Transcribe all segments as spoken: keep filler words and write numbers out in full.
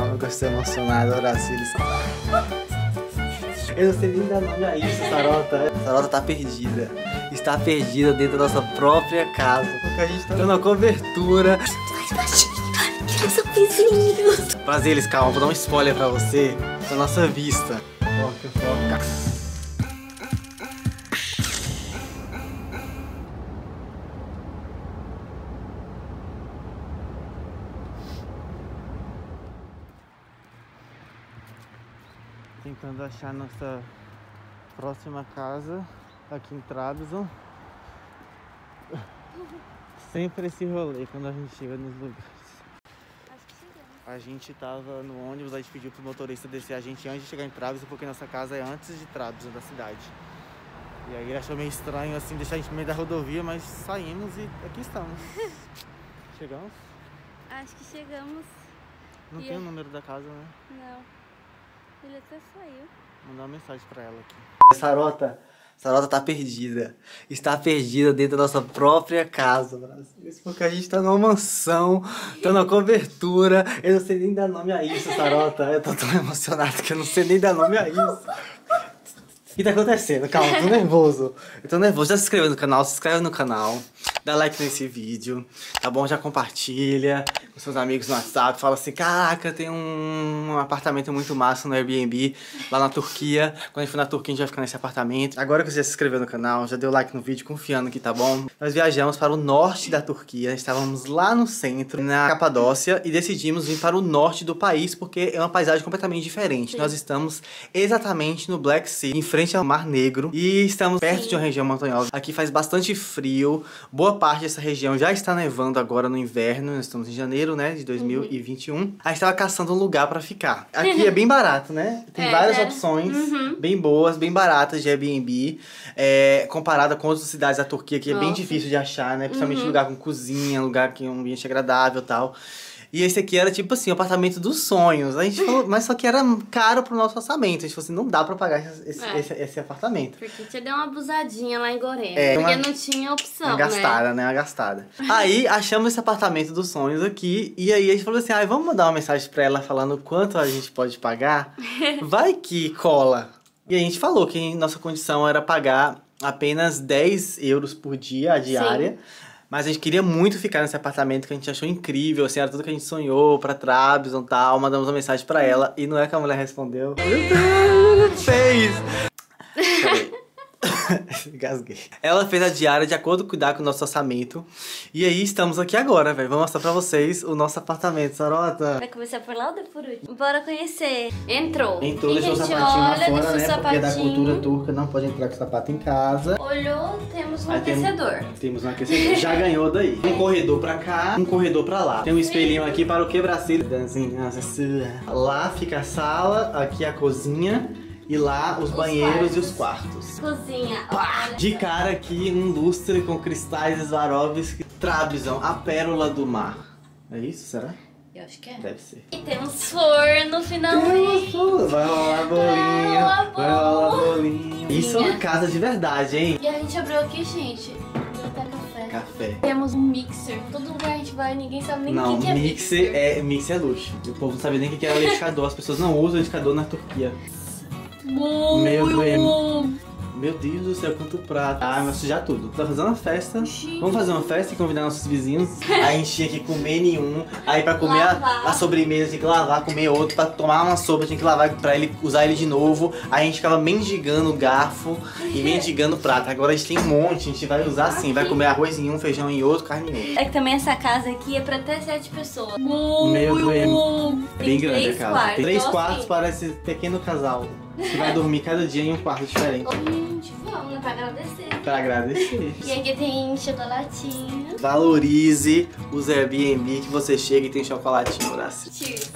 como eu estou emocionado, Horácio. Eu não sei nem dar nome a isso, Sarota. Sarota tá perdida. Está perdida dentro da nossa própria casa. Porque a gente tá dando uma cobertura. Mais baixinho, que eles são vizinhos. Prazer, eles, calma, vou dar um spoiler pra você. Da nossa vista. Foca, foca. Tentando achar nossa próxima casa aqui em Trabzon. Sempre esse rolê quando a gente chega nos lugares. Acho que chegamos. A gente tava no ônibus, a gente pediu pro motorista descer a gente antes de chegar em Trabzon, porque nossa casa é antes de Trabzon, da cidade. E aí ele achou meio estranho assim deixar a gente no meio da rodovia, mas saímos e aqui estamos. Chegamos? Acho que chegamos. Não E tem eu- o número da casa, né? Não. Ele até saiu. Vou mandar uma mensagem pra ela aqui. Sarota, Sarota tá perdida. Está perdida dentro da nossa própria casa, Brasil. Isso porque a gente tá numa mansão, tá numa cobertura. Eu não sei nem dar nome a isso, Sarota. Eu tô tão emocionado que eu não sei nem dar nome a isso. O que tá acontecendo? Calma, eu tô nervoso. Eu tô nervoso. Já se inscreveu no canal? Se inscreve no canal. Dá like nesse vídeo, tá bom? Já compartilha com seus amigos no WhatsApp. Fala assim, caraca, tem um, um apartamento muito massa no Airbnb lá na Turquia. Quando a gente for na Turquia, a gente vai ficar nesse apartamento. Agora que você já se inscreveu no canal, já deu like no vídeo, confiando que tá bom. Nós viajamos para o norte da Turquia. Estávamos lá no centro, na Capadócia, e decidimos vir para o norte do país, porque é uma paisagem completamente diferente. Sim. Nós estamos exatamente no Black Sea, em frente ao Mar Negro, e estamos perto Sim. de uma região montanhosa. Aqui faz bastante frio. Boa parte dessa região já está nevando agora no inverno. Nós estamos em janeiro, né, de dois mil e vinte e um. Uhum. A gente tava caçando um lugar pra ficar. Aqui é bem barato, né? Tem é, várias é. opções uhum. bem boas, bem baratas de Airbnb. É, comparada com outras cidades da Turquia, que é Nossa. bem difícil de achar, né? Principalmente uhum. lugar com cozinha, lugar que é um ambiente agradável e tal. E esse aqui era tipo assim, o apartamento dos sonhos. A gente falou, mas só que era caro pro nosso orçamento. A gente falou assim, não dá pra pagar esse, é. esse, esse apartamento. Porque tinha deu uma abusadinha lá em Gorena. É, porque uma, não tinha opção, uma gastada, né? né? Uma gastada. Aí achamos esse apartamento dos sonhos aqui. E aí a gente falou assim, ah, vamos mandar uma mensagem pra ela falando quanto a gente pode pagar. Vai que cola. E a gente falou que nossa condição era pagar apenas dez euros por dia, a diária. Sim. Mas a gente queria muito ficar nesse apartamento que a gente achou incrível, assim, era tudo que a gente sonhou pra Trabzon e tal. Mandamos uma mensagem pra ela e não é que a mulher respondeu. Fez! Peraí. Gasguei. Ela fez a diária de acordo com cuidar com o nosso orçamento. E aí estamos aqui agora, velho. Vou mostrar pra vocês o nosso apartamento, Sarota. Vai começar por lá ou por último? Bora conhecer. Entrou. Entrou, deixou o sapatinho lá fora, né? Porque é da cultura turca, não pode entrar com o sapato em casa. Olhou, temos um aí aquecedor. Temos, temos um aquecedor. Já ganhou daí. Um corredor pra cá, um corredor pra lá. Tem um espelhinho aqui para o quebra-cílio. Lá fica a sala, aqui a cozinha. E lá os, os banheiros quartos. E os quartos. Cozinha. Pá! De cara aqui um lustre com cristais Swarovski. Trabzon, a pérola do mar. É isso, será? Eu acho que é. Deve ser. E temos forno finalmente. Vai rolar bolinho. Vai rolar bolinho. Isso é uma casa de verdade, hein? E a gente abriu aqui, gente. Até café. Café. Temos um mixer. Todo lugar a gente vai, ninguém sabe nem o que, que é mixer. Não, é, mixer é luxo. O povo não sabe nem o que é liquidificador. As pessoas não usam liquidificador na Turquia. Meu Deus. Meu Deus do céu, quanto prato. Ah, vai sujar tudo. Tá fazendo uma festa. Sim. Vamos fazer uma festa e convidar nossos vizinhos. Aí a gente tinha que comer nenhum. Aí pra comer a, a sobremesa tinha que lavar, comer outro. Pra tomar uma sopa tinha que lavar pra ele usar ele de novo. Aí a gente ficava mendigando o garfo e mendigando o prato. Agora a gente tem um monte, a gente vai usar assim. Vai comer arroz em um, feijão em outro, carne em outro. É que também essa casa aqui é pra até sete pessoas. Meu Deus. Bem grande a casa. Quartos. Tem três então, quartos assim, para esse pequeno casal. Que vai dormir cada dia em um quarto diferente. Gente, vamos, né? Pra agradecer. Pra agradecer. E aqui tem chocolatinho. Valorize os Airbnb que você chega e tem chocolatinho, Horácio. Cheers.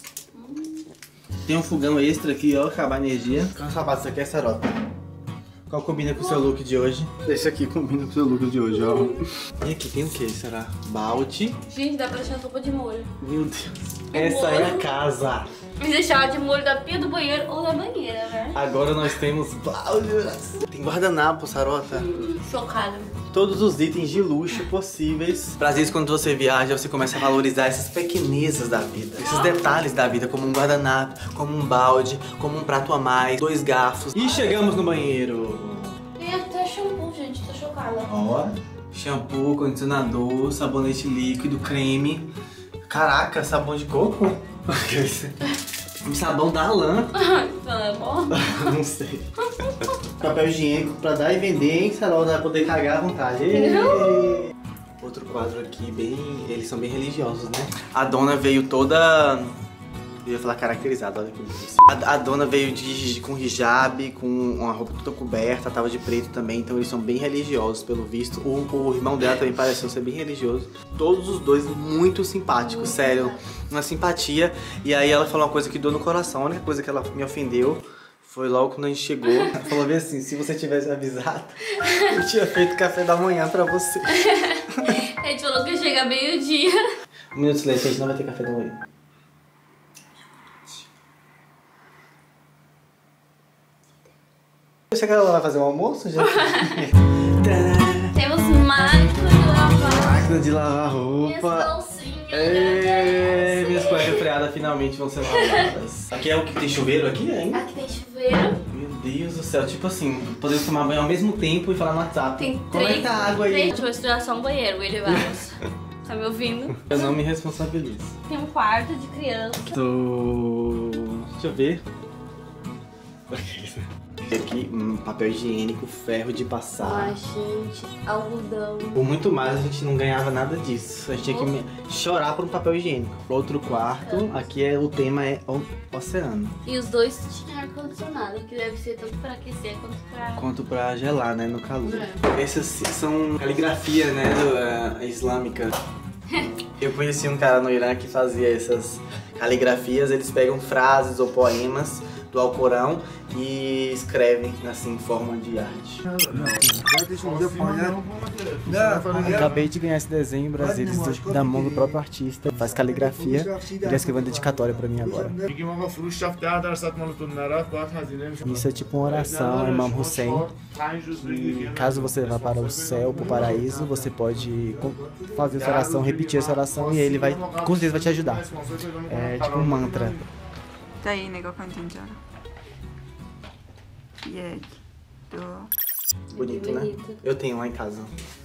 Hum. Tem um fogão extra aqui, ó, acabar a energia. Quantos sapatos você quer, Sarota? Qual combina com o seu look de hoje? Esse aqui combina com o seu look de hoje, ó. E aqui tem o que, será? Balde. Gente, dá pra deixar sopa de molho. Meu Deus. Essa é a casa. Me deixar de molho da pia do banheiro ou da banheira, né? Agora nós temos baldes. Tem guardanapo, Sarota. Hum, chocada. Todos os itens de luxo possíveis. Pra vezes, quando você viaja, você começa a valorizar essas pequenezas da vida. Esses detalhes da vida, como um guardanapo, como um balde, como um prato a mais, dois garfos. E chegamos no banheiro. Tem até shampoo, gente. Tô chocada. Ó, shampoo, condicionador, sabonete líquido, creme. Caraca, sabão de coco? Um sabão da lã. Então é bom? Não sei. Papel higiênico pra dar e vender, hein? Sarota vai poder cagar à vontade. Outro quadro aqui, bem... Eles são bem religiosos, né? A dona veio toda... Eu ia falar caracterizada, olha que bonito. A, a dona veio de, com hijab, com uma roupa toda coberta, tava de preto também, então eles são bem religiosos, pelo visto. O, o irmão dela também pareceu ser bem religioso. Todos os dois muito simpáticos, muito sério. Simpático. Uma simpatia. E aí ela falou uma coisa que doeu no coração, a única coisa que ela me ofendeu foi logo quando a gente chegou. Ela falou bem assim, se você tivesse avisado, eu tinha feito café da manhã pra você. A gente falou que ia chegar meio-dia. Um minuto de silêncio, a gente não vai ter café da manhã. Você que ela vai fazer um almoço, gente? Temos máquina de lavar. Máquina de lavar roupa. Minhas calcinhas. Ei, minhas cuecas freadas finalmente vão ser lavadas. Aqui é o que tem chuveiro aqui ainda? Aqui tem chuveiro. Meu Deus do céu, tipo assim, podemos tomar banho ao mesmo tempo e falar no WhatsApp. Tem Como três, é que tá a água aí? três. Deixa eu estudar só um banheiro, ele vamos. Tá me ouvindo? Eu não me responsabilizo. Tem um quarto de criança. Tô... Deixa eu ver. Aqui, um papel higiênico, ferro de passar. Ai, gente, algodão. Por muito mais a gente não ganhava nada disso. A gente tinha que me... chorar por um papel higiênico. Outro quarto, aqui é, o tema é o oceano. E os dois tinham ar-condicionado, que deve ser tanto pra aquecer quanto pra... Quanto pra gelar, né, no calor. É. Essas são caligrafia, né, do, uh, islâmica. Eu conheci um cara no Irã que fazia essas caligrafias. Eles pegam frases ou poemas do Alcorão e escrevem assim em forma de arte. Acabei de ganhar esse desenho em Brasília da mão do próprio artista. Faz caligrafia e ele escreveu uma dedicatória pra mim agora. Isso é tipo uma oração a Imam Hussein. E caso você vá para o céu, para o paraíso, você pode fazer essa oração, repetir essa oração e ele vai, com certeza vai te ajudar. É tipo um mantra. 다이 내가 컨텐츠 알아. 예, 또. Bonito, né? Eu tenho lá em casa.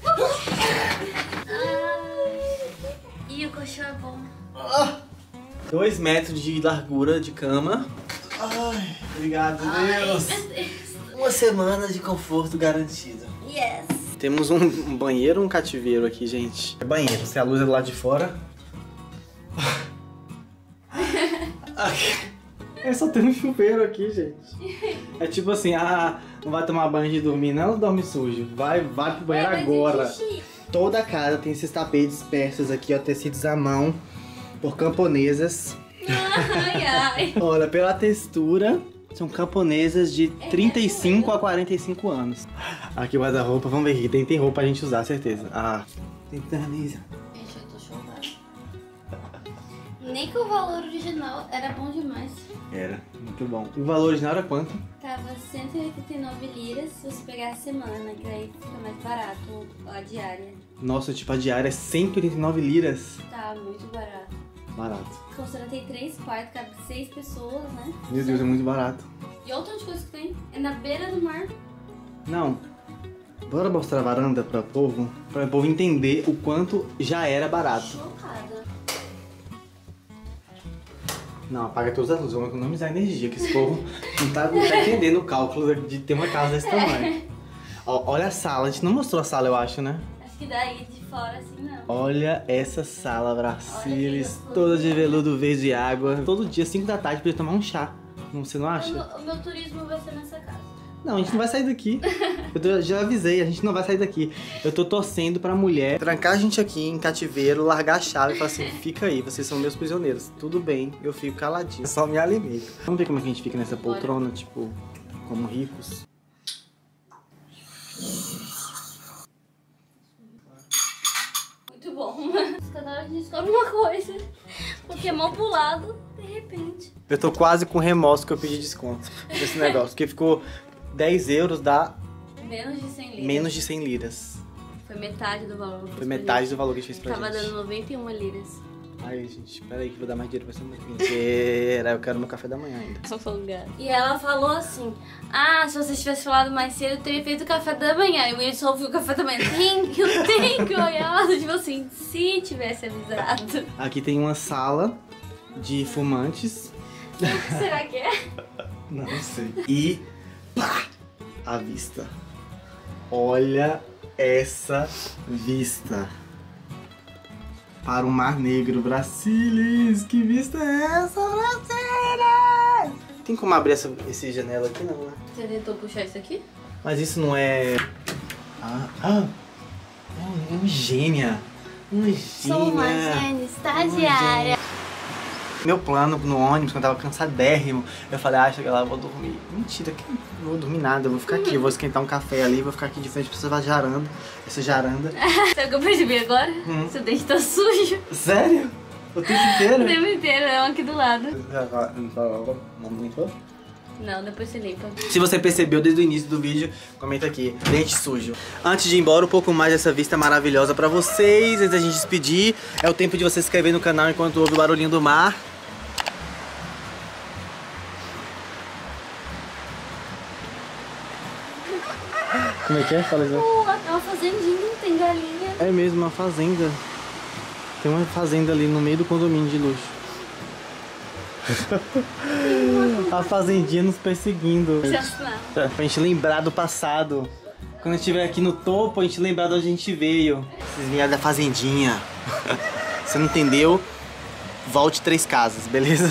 E o colchão é bom. Dois metros de largura de cama. Ai, obrigado, Deus. Ai, meu Deus. Uma semana de conforto garantido. Yes. Temos um, um banheiro, um cativeiro aqui, gente. É banheiro, se a luz é do lado de fora. É só ter um chuveiro aqui, gente. É tipo assim, ah, não vai tomar banho de dormir, não dorme sujo. Vai, vai pro banheiro Vai, agora. Toda a casa tem esses tapetes persas aqui, ó, tecidos à mão, por camponesas. Ai, ai. Olha, pela textura, são camponesas de trinta e cinco a quarenta e cinco anos. Aqui o guarda-roupa, vamos ver aqui, tem, tem roupa pra gente usar, certeza. Ah, tem camisa. Gente, eu tô chocada. Nem que o valor original era bom demais. Era, muito bom. O valor original era quanto? Tava cento e oitenta e nove liras se você pegar a semana, que aí fica mais barato a diária. Nossa, tipo, a diária é cento e oitenta e nove liras. Tá muito barato. Barato. Considerando tem três quartos, cabe seis pessoas, né? Meu Deus, é muito barato. E outra coisa que tem é na beira do mar. Não. Bora mostrar a varanda para o povo, para o povo entender o quanto já era barato. Chocada. Não, apaga todas as luzes, vamos economizar energia, que esse povo não tá, não tá entendendo o cálculo de ter uma casa desse tamanho. Ó, olha a sala, a gente não mostrou a sala, eu acho, né? Acho que daí de fora assim não. Olha essa sala, Brasilis, toda de veludo verde e água. Todo dia, cinco da tarde, podia tomar um chá. Você não acha? O meu, o meu turismo vai ser nessa casa. Não, a gente não vai sair daqui. Eu já avisei, a gente não vai sair daqui. Eu tô torcendo pra mulher trancar a gente aqui em cativeiro, largar a chave e falar assim, fica aí, vocês são meus prisioneiros. Tudo bem, eu fico caladinho, só me alimento. Vamos ver como é que a gente fica nessa poltrona, tipo, como ricos. come uma coisa. Porque mão pro lado, de repente. Eu tô quase com remorso que eu pedi desconto nesse negócio. Porque ficou dez euros, dá Menos de cem liras. menos de cem liras. Foi metade do valor. Foi metade do valor que a gente fez pra Tava gente. dando noventa e uma liras. Ai, gente, peraí que eu vou dar mais dinheiro pra essa mulher. Mentira, eu quero meu café da manhã ainda. Sou folgada. E ela falou assim, ah, se você tivesse falado mais cedo, eu teria feito o café da manhã. E o Wilson ouviu o café da manhã. Thank you, thank you. E ela, tipo assim, se tivesse avisado. Aqui tem uma sala de fumantes. O que será que é? Não sei. E pá! A vista. Olha essa vista. Para o Mar Negro, Brasilis. Que vista é essa, Brasilis? Tem como abrir essa esse janela aqui, não, né? Você tentou puxar isso aqui? Mas isso não é... Ah, ah. É uma gênia. Uma gênia. Sou uma gênia estagiária. Meu plano no ônibus, quando eu tava cansadérrimo, eu falei, ah, chega lá, eu vou dormir. Mentira, que não vou dormir nada, eu vou ficar aqui, eu vou esquentar um café ali, vou ficar aqui de frente pra essa jaranda, essa jaranda. Sabe o que eu percebi agora? Hum. Seu dente tá sujo. Sério? O tempo inteiro? O tempo inteiro, é um aqui do lado. Não, Não, depois você limpa. se você percebeu desde o início do vídeo, comenta aqui, dente sujo. Antes de ir embora, um pouco mais dessa vista maravilhosa pra vocês, antes da gente despedir, é o tempo de você se inscrever no canal enquanto ouve o barulhinho do mar. Como é que é? Fala isso. Uh, é uma fazendinha, tem galinha. É mesmo, uma fazenda. Tem uma fazenda ali no meio do condomínio de luxo. A fazendinha nos perseguindo. Pra gente lembrar do passado. Quando a gente estiver aqui no topo, a gente lembrar de onde a gente veio. Vocês vieram da fazendinha. Você não entendeu? Volte três casas, beleza?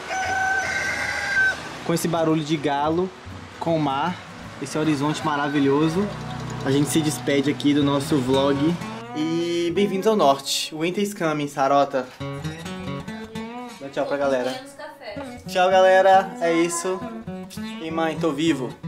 Com esse barulho de galo, com o mar, esse horizonte maravilhoso, a gente se despede aqui do nosso vlog. E bem-vindos ao norte. Winter is coming, Sarota. Dá tchau pra galera. Tchau, galera. É isso. E mãe, tô vivo.